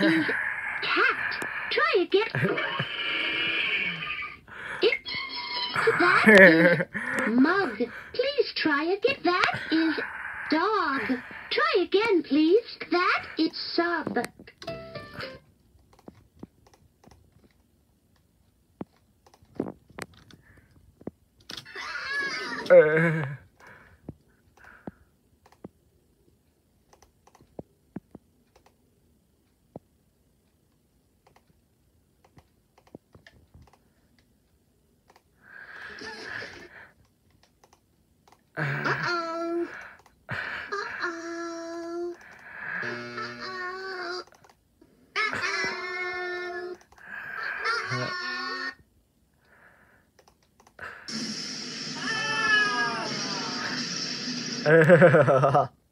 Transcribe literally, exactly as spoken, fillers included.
is cat. Try again. It, that is mug. Please try again. That is dog. Try again, please. That is sub. Uh. Uh-oh. Uh-oh. Uh-oh. Uh-oh. Uh.